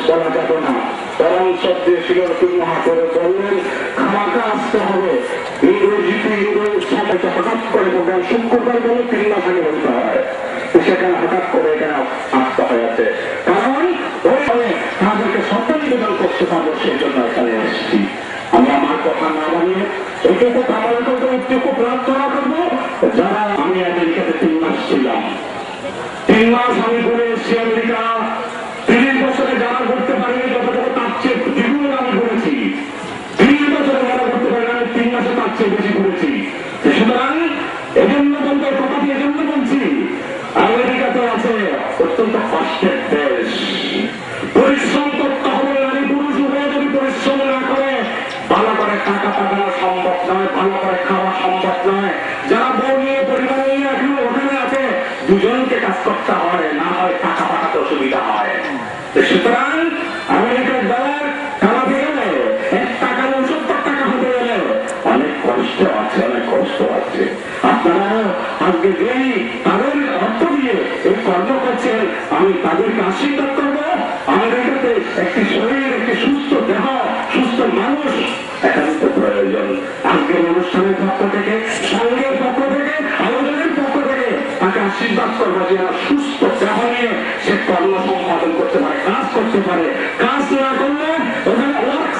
বলা যাবে না, বরং সবচেয়ে শিরোরপুর মহাপৌর বললেন খামাকা আসতে হবে। ইংরেজিতে সময়টা হঠাৎ করে প্রোগ্রাম শুক্রবার বলে 3 মাস আগে বলতে হয়, সেখানে হঠাৎ করে এখানে আসতে হয়েছে, কারণ ওই তাদেরকে শ্রদ্ধা নিবেদন করতে পারবো, সেই জন্য এখানে এসেছি। আমি আমার কথা না বানিয়ে এইটুকু কামনা করবো, এইটুকু প্রার্থনা করবো, যারা আমি আমেরিকাতে 3 মাস ছিলাম, 3 মাস আমি ঘুরে এসেছি আমেরিকা। 30 বছরে যারা ঘুরতে পারেনি যতটুকু তার চেয়ে দ্বিগুণ আমি ঘুরেছি। 30 বছরে যারা ঘুরতে পারেন আমি 3 মাসে তার চেয়ে বেশি ঘুরেছি। সুতরাং এজন্য বলতে কথাটি এজন্য বলছি, আমেরিকাতে আছে অত্যন্ত কষ্টের দেশ, পরিশ্রম করতে হবে। নারী পুরুষ উভয় যদি পরিশ্রম না করে ভালো করে টাকা পাঠানো সম্ভব নয়, ভালো করে খাওয়া সম্ভব নয়। যারা বউ নিয়ে পরিবার নিয়ে এখন ওখানে আছে, দুজনকে কাজ করতে হয়, না হয় টাকা পাঠাতে অসুবিধা হয়। সুতরাং আমেরিকার ডলার কামাতে গেলে 1 টাকা 70 টাকা হতে গেলে অনেক কষ্ট আছে, অনেক কষ্ট আছে। আপনারা আজকে যেই তাদের অর্থ দিয়ে এই কর্ম করছেন, আমি তাদেরকে আশীর্বাদ করবো। আমেরিকাতে একটি শরীর, একটি সুস্থ দেহ, সুস্থ মানুষ একান্ত প্রয়োজন। আজকের অনুষ্ঠানের পক্ষ থেকে, সঙ্গের পক্ষ থেকে, আয়োজনের পক্ষ থেকে তাকে আশীর্বাদ করবো যে সুস্থ দেহ নিয়ে সে কর্ম সম্পাদন করতে পারে, কাজ করতে পারে। কাজ না করলে ওখানে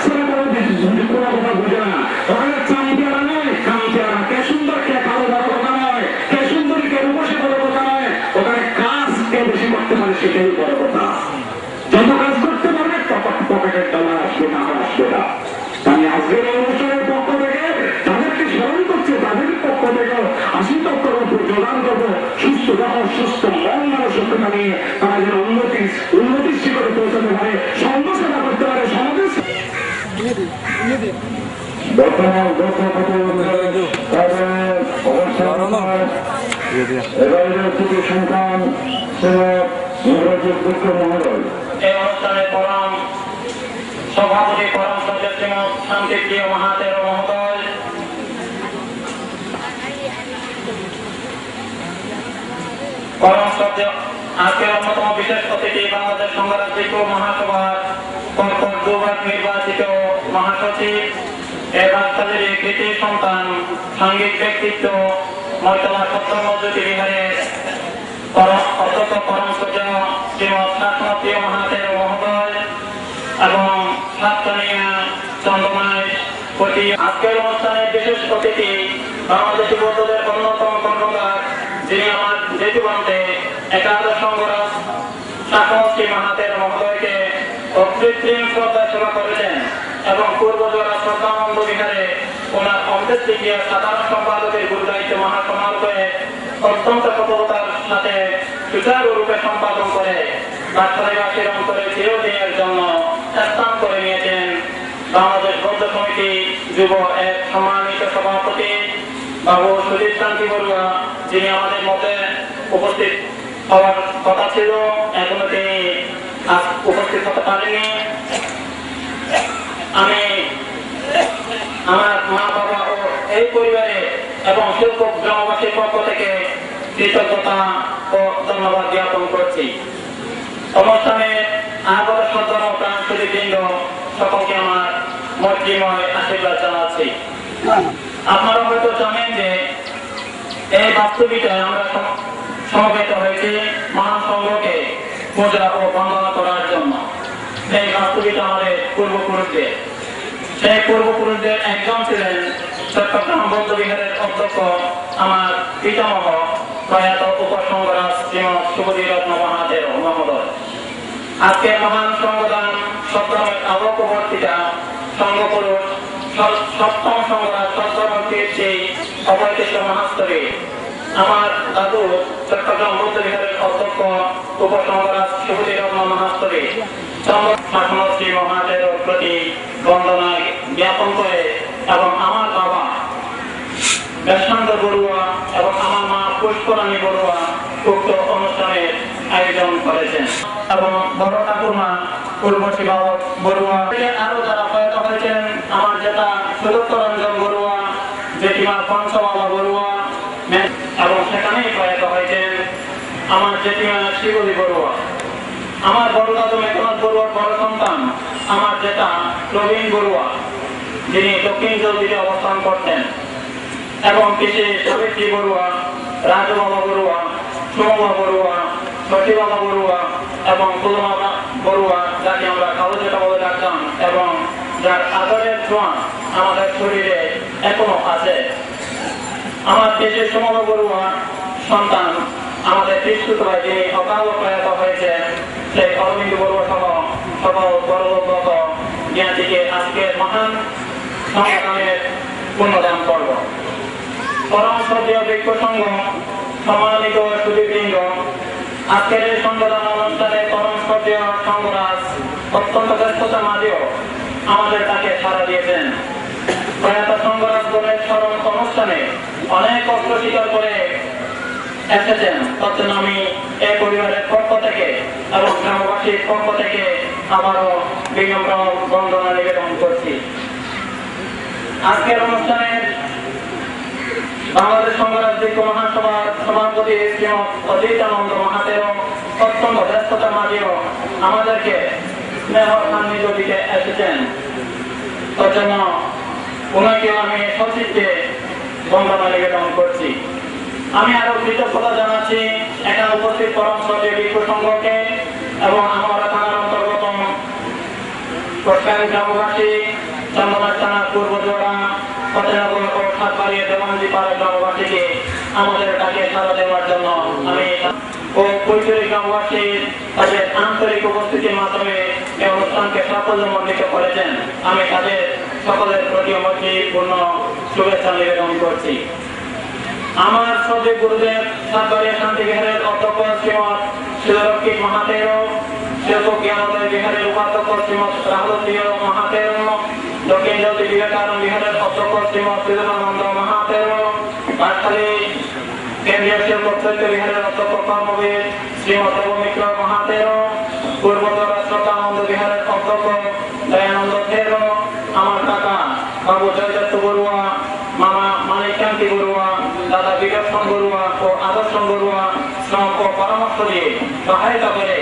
কোনো কথা বুঝে না, ওখানে চামপিয়ারা নয়, কামপিয়ারা, কে সুন্দর কে কারো বড় কথা নয়, কে সুন্দরী কে রূপসী বড় কথা নয়, ওখানে কাজ কে বেশি করতে পারে সেটাই বড় কথা। যত কাজ করতে পারবে তত পকেটের ডলার আসবে, না আসবে না। আমি আজকের অনুষ্ঠানের পক্ষ থেকে তাদেরকে স্মরণ করছি, তাদের পক্ষ থেকে আশীর্বাদ করবো, প্রদান করবো, সুস্থ দেহ, সুস্থ মন মানসিকতা নিয়ে তারা যেন উন্নতির শিখরে পৌঁছাতে পারে, সমাজসেবা করতে পারে, সমাজের সন্তান মহোদয় এই অনুষ্ঠানের পরম সভাপতি, পরম সদস্য শান্তিপ্রিয় মহাতের মহোদয়, পরম সদস্য, আজকের অন্যতম বিশেষ অতিথি বাংলাদেশ সংঘরাজ্যিক মহাসভার পরপর 2 বার নির্বাচিত মহাসচিব, এই রাজধানীর কৃতি সন্তান, সাংঘিক ব্যক্তিত্ব, মর্তলা সত্যমজ্যোতি বিহারের অত্যন্ত পরম সদস্য শ্রীমৎ শাসনপ্রিয় মহাতের মহোদয় এবং সাতকানিয়া চন্দ্রমায় প্রতি আজকের অনুষ্ঠানের বিশেষ অতিথি বাংলাদেশি বৌদ্ধদের অন্যতম কর্মকার, যিনি আমার জেঠুবন্তে একাদশ সংঘরাজ শাসনশ্রী মহাতের মহোদয়কে অকৃত্রিম শ্রদ্ধা সেবা করেছেন এবং পূর্বজোড়া শ্রদ্ধানন্দ বিহারে ওনার অন্ত্যেষ্টিক্রিয়া সাধারণ সম্পাদকের গুরুদায়িত্ব মহাসমারোহে অত্যন্ত সফলতার সাথে সুচারুরূপে সম্পাদন করে বাচ্চাবাসীর অন্তরে চিরদিনের জন্য স্থান করে নিয়েছেন বাংলাদেশ বৌদ্ধ সমিতি যুব এক সম্মানিত সভাপতি বাবু সুদীপ শান্তি বড়ুয়া, যিনি আমাদের মধ্যে উপস্থিত হওয়ার কথা ছিল, এখনো তিনি উপস্থিত হতে পারেনি। আমি আমার মা বাবা ও এই পরিবারে এবং শিল্প গ্রামবাসীর পক্ষ থেকে কৃতজ্ঞতা ও ধন্যবাদ জ্ঞাপন করছি। অনুষ্ঠানে আগত সন্তান ও প্রাণশরী বৃন্দ সকলকে আমার মৈত্রীময় আশীর্বাদ জানাচ্ছি। আপনারা হয়তো জানেন যে এই বাস্তবিকতায় আমরা সমবেত হয়েছি মহাসংঘকে পূজা ও বন্দনা করার জন্য। এই বাস্তবিকতা আমাদের পূর্বপুরুষদের, সেই পূর্বপুরুষদের একজন ছিলেন চট্টগ্রাম বৌদ্ধ বিহারের অধ্যক্ষ আমার পিতামহ প্রয়াত উপসংঘরাজ শ্রীমৎ শুভদী রত্ন মহাতের মহোদয়। আজকে মহান সংবিধান সপ্তমের আলোকবর্তিতা সংঘপুরুষ সপ্তম সংঘরাজ সপ্তমীর সেই অবৈতিষ্ঠ মহাস্তরে আমার দাদু চট্টগ্রাম বৌদ্ধ বিহারের অধ্যক্ষ উপসংঘরাজ শুভদী রত্ন মহাস্তরে শাসনশ্রী মহাতের প্রতি বন্দনা জ্ঞাপন করে এবং আমার বাবা বেশান্ত বড়ুয়া এবং আমার মা পুষ্পরানী বড়ুয়া উক্ত অনুষ্ঠানের আয়োজন করেছেন এবং বড় ঠাকুরমা পূর্বশী বাবক বড়ুয়া, আরো যারা প্রয়াত হয়েছেন আমার জেঠা সুদত্তরঞ্জন বড়ুয়া, জেঠিমা পঞ্চমালা বড়ুয়া এবং সেখানেই প্রয়াত হয়েছেন আমার জেঠিমা শিবলী বড়ুয়া। আমার বড় দাদু মেঘনাথ বড়ুয়ার বড় সন্তান আমার যেটা প্রবীণ বড়ুয়া, যিনি দক্ষিণ জলদিতে অবস্থান করতেন, এবং পিসি সাবিত্রী বড়ুয়া, রাজু বাবা বড়ুয়া, সোমবা বড়ুয়া, শশী বাবা বড়ুয়া এবং তুলনা বড়ুয়া, যাকে আমরা কালো যেটা বলে ডাকতাম, এবং যার আদরের ছোঁয়া আমাদের শরীরে এখনো আছে। আমার পিসি সোমবা বড়ুয়া সন্তান আমাদের তিষ্ঠুত ভাই, যিনি অকাল প্রয়াত হয়েছে, সেই অরবিন্দ বড়ুয়া সহ সকল বড় জ্ঞানীকে আজকের মহান সংগ্রামের পুণ্যদান করব। পরম শ্রদ্ধেয় বৃক্ষ সংঘ, সম্মানিত সুধীবৃন্দ, আজকের এই সংগঠন অনুষ্ঠানে পরম শ্রদ্ধেয় সংঘরাজ অত্যন্ত ব্যস্ততার মাঝেও আমাদের তাকে সাড়া দিয়েছেন। প্রয়াত সংঘরাজ গণের স্মরণ অনুষ্ঠানে অনেক কষ্ট স্বীকার করে এসেছেন। তখন আমি এই পরিবারের পক্ষ থেকে এবং গ্রামবাসীর পক্ষ থেকে আবারও বিনম্র বন্দনা নিবেদন করছি। আজকের অনুষ্ঠানে বাংলাদেশ সংঘরাজ্যিক মহাসভার সভাপতি শ্রীমৎ অজিতানন্দ মহাতের অত্যন্ত ব্যস্ততার মাঝেও আমাদেরকে স্নেহ সান্নিধ্য দিতে এসেছেন। তার জন্য ওনাকে আমি সচিবকে বন্দনা নিবেদন করছি। আমি আরো কৃতজ্ঞতা জানাচ্ছি এখানে উপস্থিত পরম শ্রদ্ধেয় বৃক্ষ সংঘকে এবং আমার থানার অন্তর্গত গ্রামবাসী, চন্দনা থানার পূর্বজোড়া, ফতেনগর ও সাতবাড়িয়া দেওয়ানজি পাড়া গ্রামবাসীকে আমাদের ডাকে সাড়া দেওয়ার জন্য আমি ও কৈশোরী গ্রামবাসী তাদের আন্তরিক উপস্থিতির মাধ্যমে এই অনুষ্ঠানকে সাফল্যমণ্ডিত করেছেন। আমি তাদের সকলের প্রতি পূর্ণ শুভেচ্ছা নিবেদন করছি। আমার শ্রদ্ধেয় গুরুদেব সাতবাড়িয়া শান্তি বিহারের অধ্যক্ষ শ্রীমৎ শিলরক্ষী মহাতের, শিল্প জ্ঞানোদয় বিহারের উপাধ্যক্ষ শ্রীমৎ রাহুলপ্রিয় মহাতের, দক্ষিণ জলদি বিবেকানন্দ বিহারের অধ্যক্ষ শ্রীমৎ বিবেকানন্দ মহাতের, পাঠশালী কেন্দ্রীয় শিল্প চৈত্য বিহারের অধ্যক্ষ কর্মবীর শ্রীমৎ দেবমিত্র মহাতের, পূর্বতর শ্রদ্ধানন্দ বিহারের অধ্যক্ষ দয়ানন্দ থের, আমার কাকা বাবু জয়দত্ত বড়ুয়া, মামা মানিকান্তি বড়ুয়া, দাদা বিদর্শন বড়ুয়া ও আদর্শন বড়ুয়া শ্রম ও পরামর্শ দিয়ে সহায়তা করে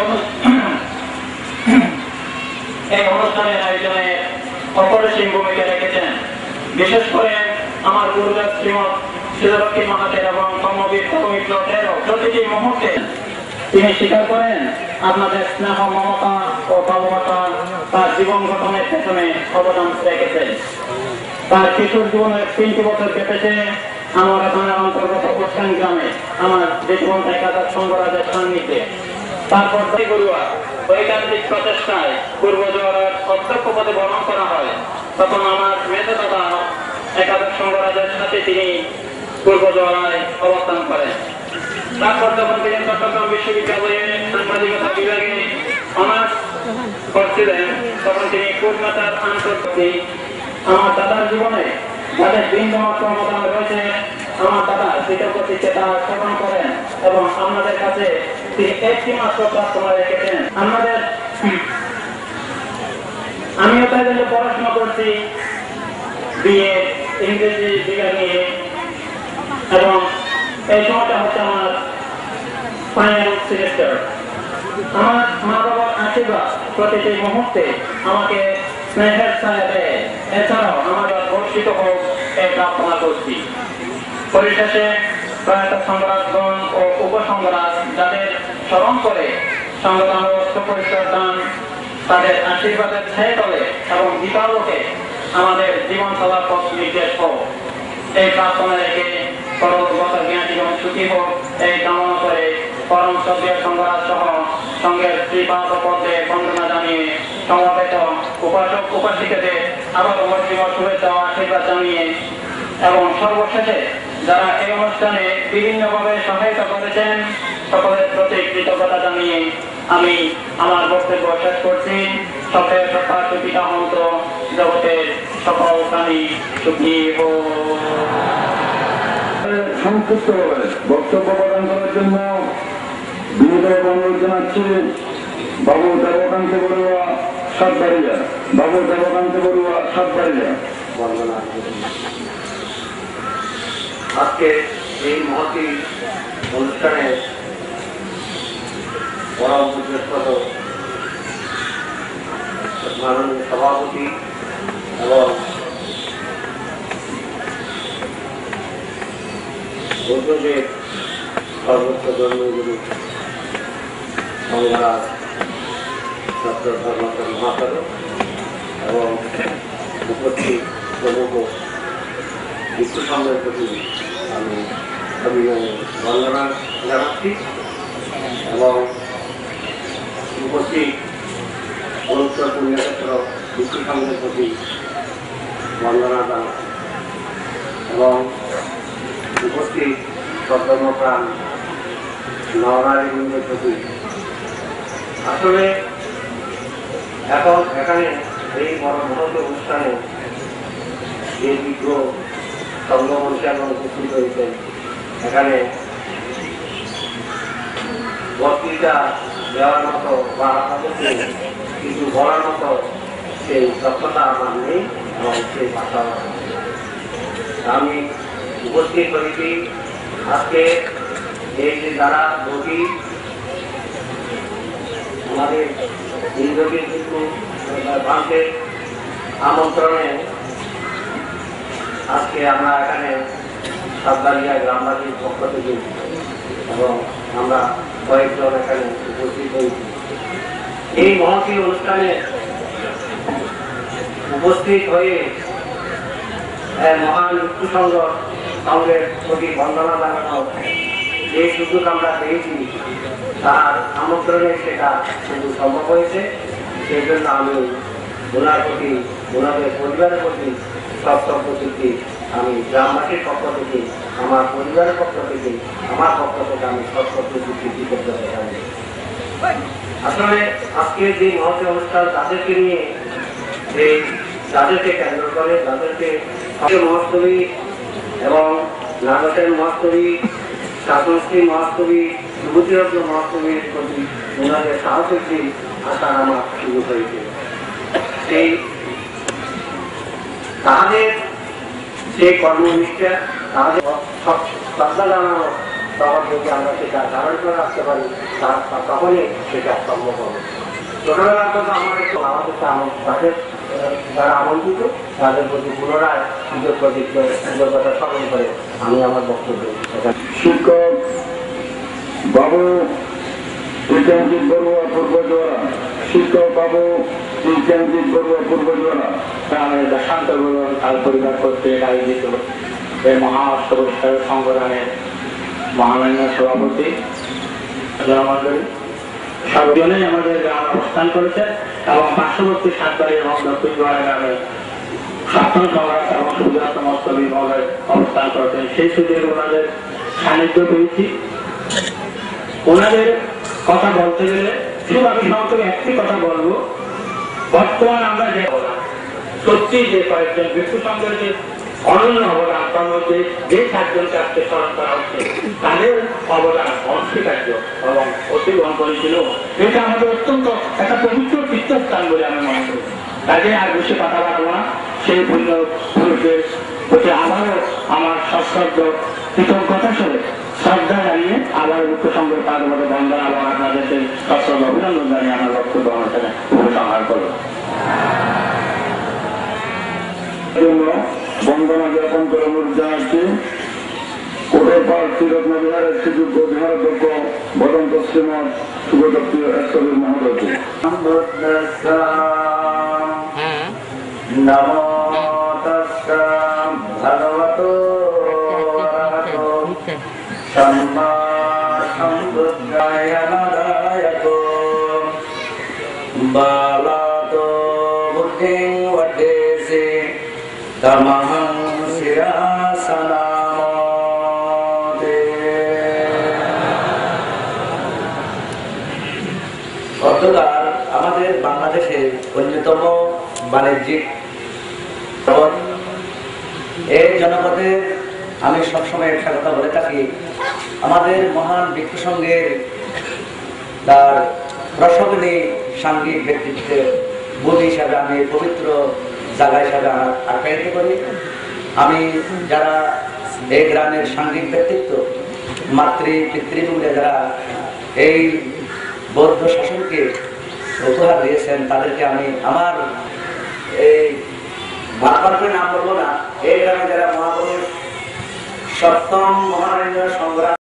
এই অনুষ্ঠানের আয়োজনে অপরিসীম ভূমিকা রেখেছেন। বিশেষ করে আমার গুরুদেব শ্রীমৎ শিলরক্ষী মহাতের এবং কর্মবীর দেবমিত্রের প্রতিটি মুহূর্তে তিনি স্বীকার করেন আপনাদের স্নেহ, মমতা ও ভালোবাসা তার জীবন গঠনের পেছনে অবদান রেখেছেন। তার কিশোর জীবনের 3টি বছর কেটেছে আমার থানার অন্তর্গত কোস্টান গ্রামে আমার যে জীবন একাদশ সংঘরাজের সান্নিধ্যে। তারপর বড়ুয়া বৈজ্ঞানিক প্রচেষ্টায় পূর্বজোয়ার অধ্যক্ষ পদে গ্রহণ করা হয়। তখন আমার মেধা দাদা একাদশ সংঘরাজের সাথে তিনি পূর্বজোয়ারায় অবস্থান করেন। তারপর যখন তিনি চট্টগ্রাম বিশ্ববিদ্যালয়ে সাংবাদিকতা বিভাগে অনার্স করছিলেন, তখন তিনি কলকাতার আন্তর্জাতিক আমার দাদার জীবনে যাদের বিন্দুমাত্র অবদান রয়েছে, আমার দাদা কৃতজ্ঞতা তা স্থাপন করেন এবং আপনাদের কাছে তিনি একটি মাত্র প্রার্থনা রেখেছেন। আমিও তাই জন্য পড়াশোনা করছি বিএ ইংরেজি বিভাগ নিয়ে, এবং এই সময়টা হচ্ছে আমার ফাইনাল সেমিস্টার। আমার মা বাবার আশীর্বাদ প্রতিটি মুহূর্তে আমাকে স্নেহের ছায়া দেয়। এছাড়াও আমার বর্ষিত হোক এই প্রার্থনা করছি। পরিশেষে প্রয়াত সংঘরাজগণ ও উপসংঘরাজ যাদের স্মরণ করে সংগঠন পরিষ্কার দান, তাদের আশীর্বাদের ছায়া তলে এবং দীপালোকে আমাদের জীবন চলার পথ নির্দেশ হোক, এই প্রার্থনা রেখে পরবর্তী জ্ঞান জীবন সুখী হোক এই কামনা করে পরম শ্রদ্ধেয় সংঘরাজ সহ সঙ্গের শ্রীপাদ পদে বন্দনা জানিয়ে সমবেত উপাসক উপাসিকাদের আবার শুভেচ্ছা ও আশীর্বাদ জানিয়ে এবং সর্বশেষে যারা এই অনুষ্ঠানে বিভিন্নভাবে সহায়তা করেছেন সকলের প্রতি কৃতজ্ঞতা জানিয়ে আমি আমার বক্তব্য শেষ করছি। সকলের সত্তা সুখিতা মন্ত্র জগতের সকল প্রাণী সুখী হোক। সংক্ষিপ্তভাবে বক্তব্য প্রদান করার জন্য বিনীত অনুরোধ জানাচ্ছি বাবু দেবকান্ত বড়ুয়া সাতবাড়িয়া। বাবু দেবকান্ত বড়ুয়া সাতবাড়িয়া। আজকে এই মহতি অনুষ্ঠানে পরম পূজ্যস্পদ সভাপতি এবং বৌদ্ধদের সর্বোচ্চ ধর্মগুরু সংগ্রাম ডক্টর ধর্মচন্দ্র মহাশয় এবং উপস্থিত প্রমুখ বিক্ষু সংঘের প্রতি আমি বন্দনা জানাচ্ছি এবং উপস্থিত পবিত্র পুণ্যক্ষেত্র বিক্ষু সংঘের প্রতি বন্দনা জানাচ্ছি এবং উপস্থিত সদ্ধর্মপ্রাণ নরনারীবৃন্দের প্রতি আসলে এখন এখানে এই বড় মহৎ অনুষ্ঠানে যে বিজ্ঞ সংঘমঞ্চালন উপস্থিত হয়েছেন এখানে বক্তৃতা দেওয়ার মতো বা আপনাদেরকে কিছু বলার মতো সেই দক্ষতা আমার নেই এবং সেই ভাষা আমি উপস্থিত হয়েছি আজকে এই যে যারা রোগী আমাদের এই রোগীর কিন্তু ভাঙতে আমন্ত্রণে আজকে আমরা এখানে সাবধানিয়া গ্রামবাসীর পক্ষ থেকে এবং আমরা কয়েকজন এখানে উপস্থিত হয়েছি এই মহতী অনুষ্ঠানে উপস্থিত হয়ে মহান বিক্ষু সংঘের প্রতি বন্দনা জানানো যে সুযোগ আমরা পেয়েছি তার আমন্ত্রণে সেটা শুধু সম্ভব হয়েছে সেই জন্য আমি ওনার প্রতি ওনাদের পরিবারের প্রতি সপ্তপ্রতীকে আমি গ্রামবাসীর পক্ষ থেকে আমার পরিবারের পক্ষ থেকে আমার পক্ষ থেকে আমি সপ্তপ্রতীকে করতে চাই। আসলে আজকে যে মহৎ অনুষ্ঠান তাদেরকে নিয়ে এই তাদেরকে কেন্দ্র করে তাদেরকে মহাস্তবী এবং নাগসেন মহাস্তবী শাসনশ্রী মহাস্তবী যুবতীরত্ন মহাস্তবীর প্রতি ওনাদের সাহসী আশা আমার শুরু হয়েছে। সেই তাদের যে কর্মনিষ্ঠা তাদের শ্রদ্ধা জানানো তখন যদি আমরা সেটা ধারণ করে রাখতে পারি তখনই সেটা সম্ভব হবে। ছোটবেলার কথা আমার একটু আমাদের তাদের যারা আমন্ত্রিত তাদের প্রতি পুনরায় কৃতজ্ঞতা স্মরণ করে আমি আমার বক্তব্য শিক্ষক বাবু ত্রিকাঞ্জিত বড়ুয়া পূর্বজোয়ারা শিক্ষক বাবু ত্রিকাঞ্জিত বড়ুয়া পূর্বজোয়ারা গ্রামের শান্ত বরণ তার পরিবার কর্তৃক আয়োজিত এই মহা অষ্টবৎসর সংগঠনের মহামান্য সভাপতি জনমন্ডলী সবজনেই আমাদের গ্রামে অবস্থান করেছে এবং পার্শ্ববর্তী সাতবাড়ি এবং দক্ষিণ গোয়ার গ্রামে সপ্তম সম্রাট এবং সুজাত মস্তবী মহোদয় অবস্থান করেছেন। সেই সুযোগে ওনাদের সান্নিধ্য পেয়েছি। ওনাদের কথা বলতে গেলে শুধু আমি সংক্ষেপে একটি কথা বলবো, বর্তমান আমরা যে সত্যি যে কয়েকজন বিক্ষু সংঘের যে অনন্য অবদান তার মধ্যে যে চারজনকে আজকে স্মরণ করা হচ্ছে তাদের অবদান অনস্বীকার্য এবং অতি গ্রহণ করেছিল। এটা আমাদের অত্যন্ত একটা পবিত্র তীর্থস্থান বলে আমি মনে করি। তাকে আর বেশি কথা বলবো না। সেই পূর্ণ পুরুষদের প্রতি আবারও আমার সশ্রদ্ধ কৃতজ্ঞতা সরে শ্রদ্ধা জানিয়ে আবার বিক্ষু সংঘের পাদপদে বন্দনা এবং আপনাদেরকে সশ্রদ্ধ অভিনন্দন জানিয়ে আমার বক্তব্য অনুষ্ঠানে উপসংহার করব। বন্দনা জ্ঞাপন করে জানাচ্ছি কোটের পাড় শ্রীরত্ন বিহারের সুযোগ্য বিহারাধ্যক্ষ বদন্ত শ্রীমৎ সুগদত্ত এশ্বরী মহোদয়কে নমো তস্যা ভগবতো অরহতো সম্মা সম্বুদ্ধায় নারায়ণো বালাতো বুদ্ধিং বদ্ধেসি তমহং শিরাসনামতে। গতকাল আমাদের বাংলাদেশের অন্যতম বাণিজ্যিক এই জনপদে আমি সবসময় একটা কথা বলে থাকি, আমাদের মহান বিক্ষু সংঘের তার রসগনি সাংঘিক ব্যক্তিত্বের বোধ হিসাবে আমি পবিত্র জায়গা হিসাবে আখ্যায়িত করি। আমি যারা এই গ্রামের সাংঘিক ব্যক্তিত্ব পিতৃবৃন্দে যারা এই বৌদ্ধ শাসনকে উপহার দিয়েছেন তাদেরকে আমি আমার এই বারবার করে নাম বলবো না, এই গ্রামে যারা মহাপুরুষ সপ্তম মহারাজের সংগ্রাম